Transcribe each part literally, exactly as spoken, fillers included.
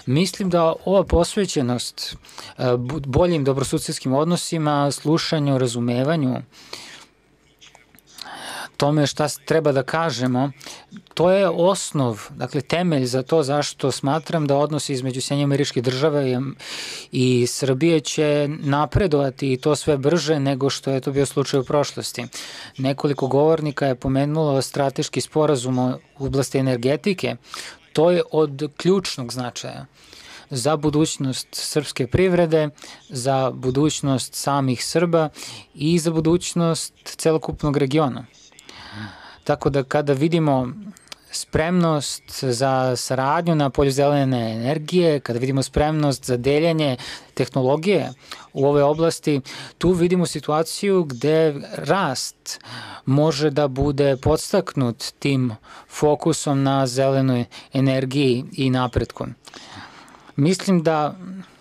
Mislim da ova posvećenost boljim dobrosusedskim odnosima, slušanju, razumevanju, tome šta treba da kažemo, to je osnov, dakle temelj za to zašto smatram da odnosi između Sjedinjenih Američkih Država i, i Srbije će napredovati i to sve brže nego što je to bio slučaj u prošlosti. Nekoliko govornika je pomenulo strateški sporazum u oblasti energetike. To je od ključnog značaja za budućnost srpske privrede, za budućnost samih Srba i za budućnost celokupnog regiona. Tako da kada vidimo spremnost za saradnju na polju zelene energije, kada vidimo spremnost za deljenje tehnologije u ove oblasti, tu vidimo situaciju gde rast može da bude podstaknut tim fokusom na zelenoj energiji i napretku. Mislim da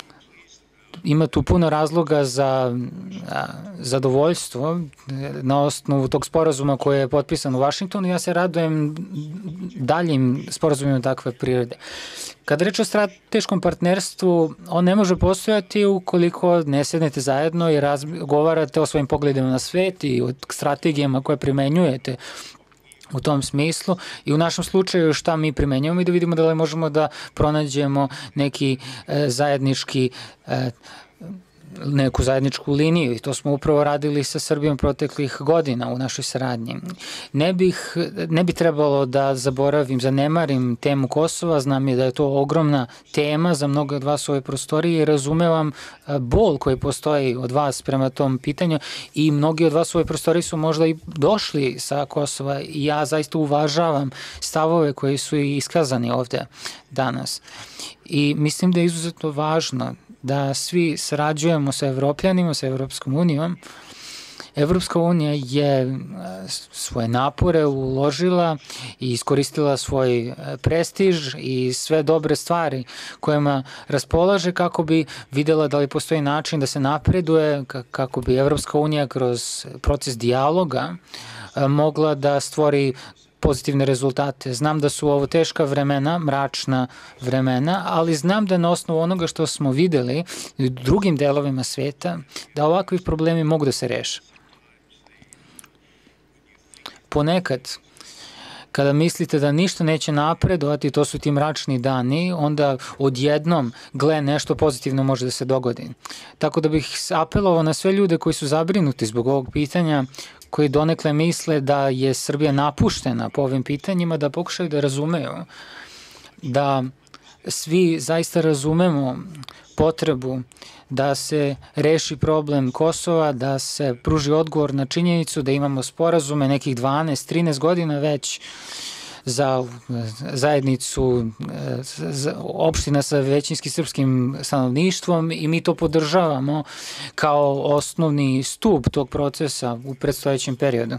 ima tu puno razloga za zadovoljstvo na osnovu tog sporazuma koji je potpisan u Vašingtonu. Ja se radujem daljim sporazumima takve prirode. Kada reč o strateškom partnerstvu, on ne može postojati ukoliko ne sednete zajedno i razgovarate o svojim pogledima na svet i o strategijama koje primenjujete u tom smislu i u našem slučaju šta mi primenjujemo i da vidimo da li možemo da pronađemo neki e, zajednički e, neku zajedničku liniju i to smo upravo radili sa Srbijom proteklih godina u našoj saradnji. Ne bih, ne bi trebalo da zaboravim, zanemarim temu Kosova, znam je da je to ogromna tema za mnogo od vas u ovoj prostoriji i razumevam bol koji postoji od vas prema tom pitanju i mnogi od vas u ovoj prostoriji su možda i došli sa Kosova i ja zaista uvažavam stavove koji su iskazani ovde danas. I mislim da je izuzetno važno da svi sarađujemo sa Evropljanima, sa Evropskom unijom. Evropska unija je svoje napore uložila i iskoristila svoj prestiž i sve dobre stvari kojima raspolaže kako bi videla da li postoji način da se napreduje, kako bi Evropska unija kroz proces dijaloga mogla da stvori pozitivne rezultate. Znam da su ovo teška vremena, mračna vremena, ali znam da na osnovu onoga što smo videli u drugim delovima sveta, da ovakvi problemi mogu da se reše. Ponekad, kada mislite da ništa neće napredovati, to su ti mračni dani, onda odjednom, gle, nešto pozitivno može da se dogodi. Tako da bih apelovao na sve ljude koji su zabrinuti zbog ovog pitanja, koji donekle misle da je Srbija napuštena po ovim pitanjima, da pokušaju da razumeju, da svi zaista razumemo potrebu da se reši problem Kosova, da se pruži odgovor na činjenicu da imamo sporazume nekih dvanaest trinaest godina već za zajednicu opština sa većinskim srpskim stanovništvom i mi to podržavamo kao osnovni stub tog procesa u predstojećem periodu.